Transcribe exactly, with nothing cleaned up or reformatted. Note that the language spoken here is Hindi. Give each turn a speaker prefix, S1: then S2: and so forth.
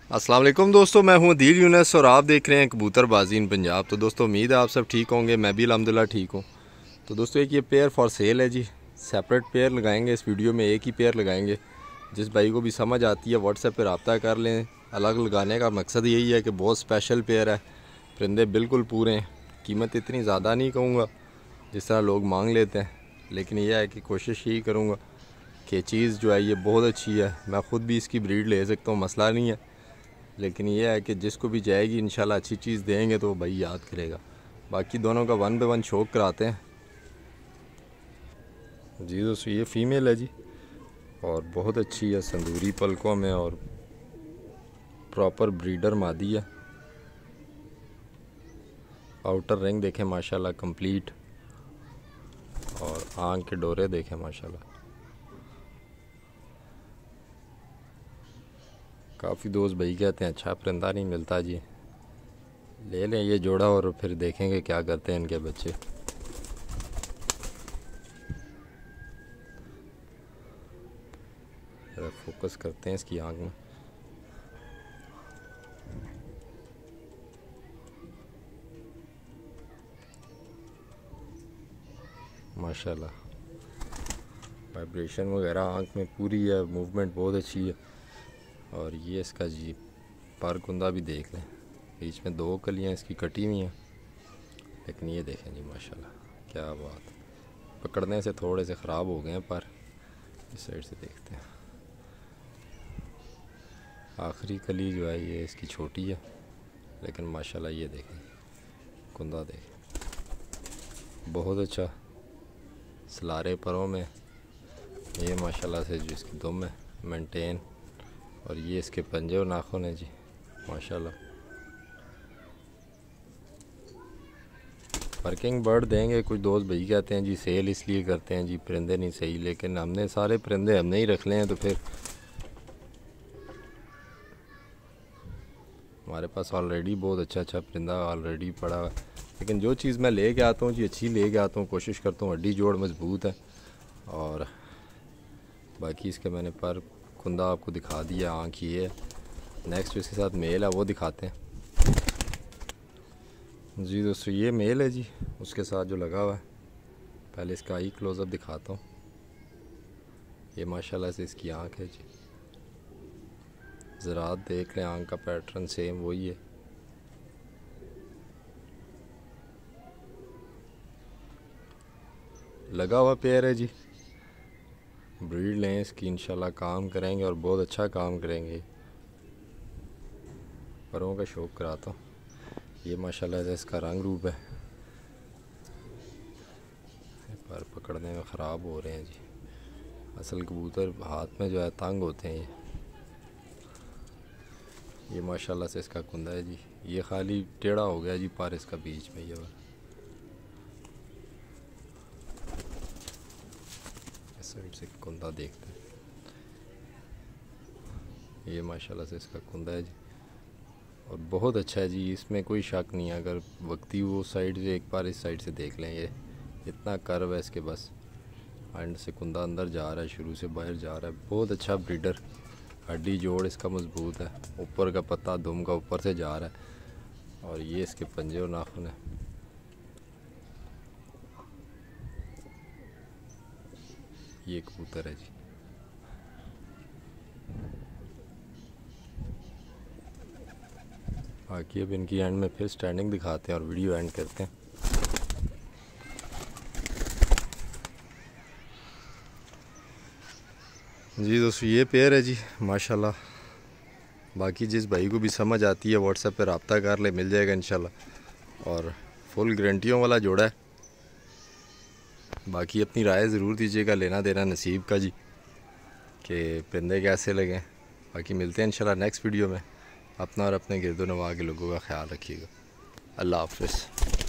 S1: अस्सलाम वालेकुम दोस्तों, मैं हूं अदील यूनस और आप देख रहे हैं कबूतरबाजी इन पंजाब। तो दोस्तों उम्मीद है आप सब ठीक होंगे, मैं भी अल्हम्दुलिल्लाह ठीक हूं। तो दोस्तों एक ये पेयर फॉर सेल है जी। सेपरेट पेयर लगाएंगे इस वीडियो में, एक ही पेयर लगाएंगे। जिस भाई को भी समझ आती है व्हाट्सएप पर रब्ता कर लें। अलग लगाने का मकसद यही है कि बहुत स्पेशल पेयर है, परिंदे बिल्कुल पूरे हैं। कीमत इतनी ज़्यादा नहीं कहूँगा जिस तरह लोग मांग लेते हैं, लेकिन यह है कि कोशिश यही करूँगा कि चीज़ जो है ये बहुत अच्छी है। मैं ख़ुद भी इसकी ब्रीड ले सकता हूँ, मसला नहीं है, लेकिन यह है कि जिसको भी जाएगी इंशाल्लाह अच्छी चीज़ देंगे तो भाई याद करेगा। बाकी दोनों का वन बाय वन शौक कराते हैं जी। दोस्तों ये फ़ीमेल है जी और बहुत अच्छी है, संदूरी पलकों में और प्रॉपर ब्रीडर मादी है। आउटर रिंग देखें माशाल्लाह कंप्लीट, और आँख के डोरे देखें माशाल्लाह। काफ़ी दोस्त भाई कहते हैं अच्छा परिंदा नहीं मिलता जी, ले लें ये जोड़ा और फिर देखेंगे क्या करते हैं इनके बच्चे। जरा फोकस करते हैं इसकी आँख में। माशाल्लाह वाइब्रेशन वगैरह आँख में पूरी है, मूवमेंट बहुत अच्छी है। और ये इसका जी पर कुंदा भी देख लें, बीच में दो कलियां इसकी कटी हुई हैं, लेकिन ये देखें जी माशाल्लाह क्या बात। पकड़ने से थोड़े से ख़राब हो गए हैं पर इस साइड से देखते हैं। आखिरी कली जो है ये इसकी छोटी है, लेकिन माशाल्लाह ये देखें कुंदा देखें बहुत अच्छा सलारे परों में। ये माशाल्लाह से जो इसकी दुम है मेंटेन, और ये इसके पंजे और नाखून है जी माशाल्लाह। वर्किंग बर्ड देंगे। कुछ दोस्त भाई कहते हैं जी सेल इसलिए करते हैं जी परिंदे नहीं सही, लेकिन हमने सारे परिंदे हमने ही रख ले हैं तो फिर हमारे पास ऑलरेडी बहुत अच्छा अच्छा परिंदा ऑलरेडी पड़ा हुआ है। लेकिन जो चीज़ मैं ले के आता हूँ जी अच्छी ले के आता हूँ, कोशिश करता हूँ हड्डी जोड़ मजबूत है। और बाकी इसके मैंने पर कुंदा आपको दिखा दिया, आँख ये है। नेक्स्ट इसके साथ मेल है वो दिखाते हैं जी। दोस्तों ये मेल है जी, उसके साथ जो लगा हुआ है। पहले इसका आई क्लोज़अप दिखाता हूँ। ये माशाल्लाह से इसकी आँख है जी, ज़रा देख लें आँख का पैटर्न सेम वही है। लगा हुआ पेयर है जी, ब्रीड लें इसकी इंशाल्लाह काम करेंगे और बहुत अच्छा काम करेंगे। परों का शौक कराता हूँ। ये माशाल्लाह से इसका रंग रूप है, पर पकड़ने में ख़राब हो रहे हैं जी। असल कबूतर हाथ में जो है तंग होते हैं। ये ये माशाल्लाह से इसका कुंदा है जी। ये खाली टेढ़ा हो गया जी पर इसका बीच में ये वाला। इस साइड से कुंदा देखते हैं। ये माशाल्लाह से इसका कुंदा है जी और बहुत अच्छा है जी, इसमें कोई शक नहीं है। अगर वक्ती वो साइड से एक बार इस साइड से देख लें, ये इतना कर्व है इसके, बस एंड से कुंदा अंदर जा रहा है, शुरू से बाहर जा रहा है। बहुत अच्छा ब्रीडर, हड्डी जोड़ इसका मजबूत है। ऊपर का पत्ता दुम का ऊपर से जा रहा है, और ये इसके पंजे और नाखून है। ये कबूतर है जी। बाकी अब इनकी एंड में फिर स्टैंडिंग दिखाते हैं और वीडियो एंड करते हैं जी। दोस्तों ये पेयर है जी माशाल्लाह। बाकी जिस भाई को भी समझ आती है व्हाट्सएप पे रब्ता कर ले, मिल जाएगा इंशाल्लाह। और फुल गारंटियों वाला जोड़ा है। बाकी अपनी राय ज़रूर दीजिएगा, लेना देना नसीब का जी, कि परिंदे कैसे लगें। बाकी मिलते हैं इंशाल्लाह नेक्स्ट वीडियो में। अपना और अपने गिरदो नवा के लोगों का ख्याल रखिएगा। अल्लाह हाफ़िज़।